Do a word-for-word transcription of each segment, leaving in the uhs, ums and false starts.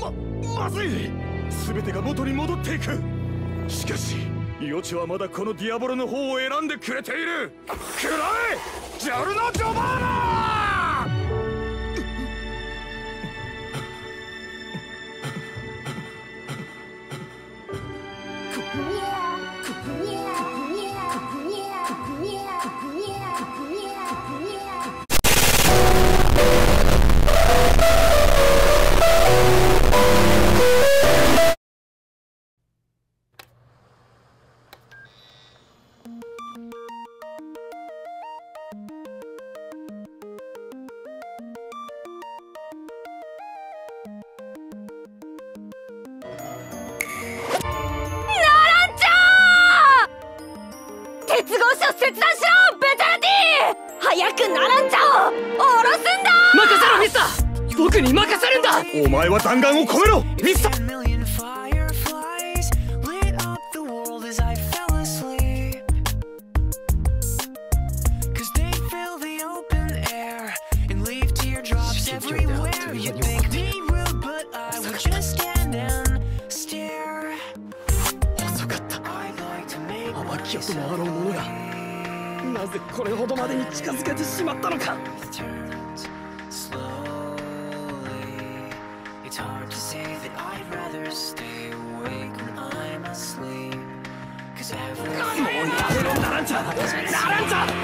まずい。全てが元に戻っていく。しかし余地はまだこのディアボロの方を選んでくれている。くらえジャルノ・ジョバーナ。 鉄格子を切断しろベテラティ。早くナランチャを下ろすんだ。 任せろミスター。僕に任せるんだ。 お前は弾丸を込めろミスター。 遅かった。暴きよともあろうものがなぜこれほどまでに近づけてしまったのか。もうやめろナランチャナランチャ。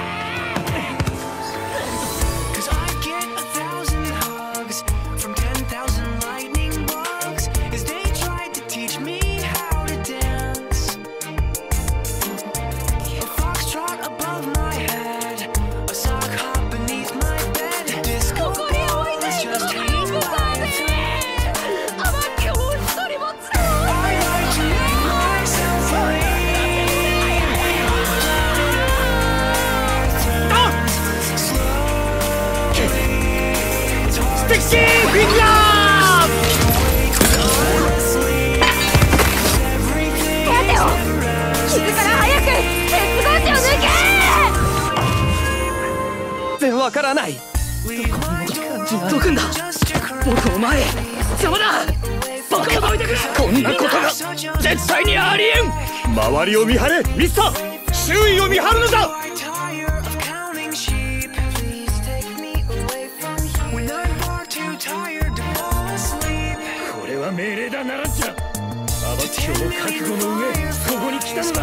わからない。どこにも感じない。どくんだ。僕お前邪魔だ。僕をどいてくれ。こんなことが絶対にありえん。 周りを見張れミスター。周囲を見張るのだ。これは命令だナランチャ。アバキョを覚悟の上ここに来たのだ。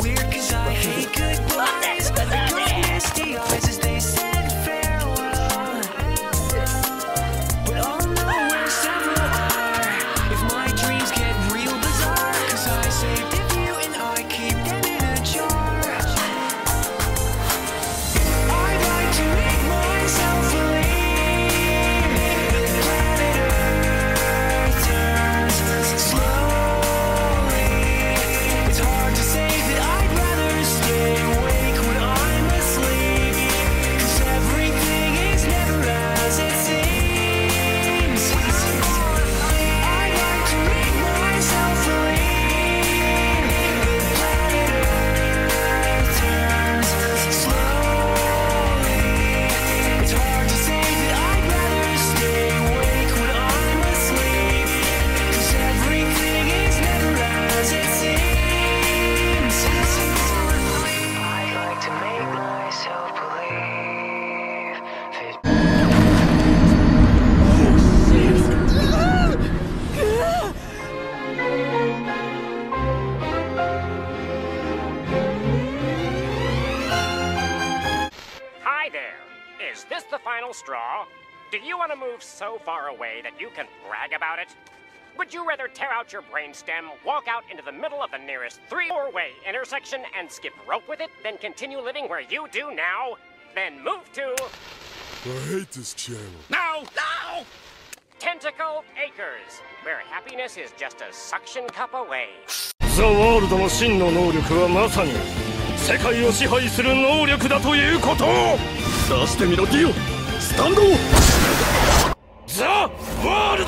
Is this the final straw? Do you want to move so far away that you can brag about it? Would you rather tear out your brainstem, walk out into the middle of the nearest three-four-way intersection and skip rope with it, than continue living where you do now? Then move to... I hate this channel. No! No! Tentacle Acres, where happiness is just a suction cup away. The World の真の能力はまさに世界を支配する能力だということを出してみろディオ。スタンド The World。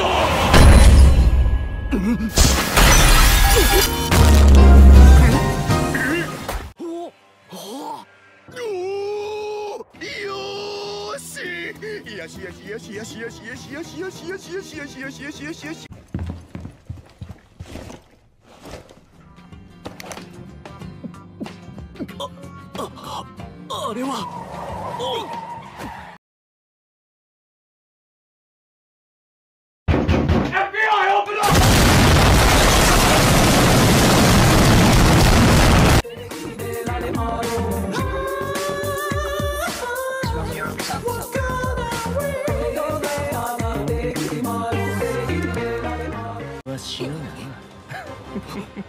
よしよしよしよしよしよしよしよしよしよしよしよしよしよしよしよし。 あれは。死ぬな。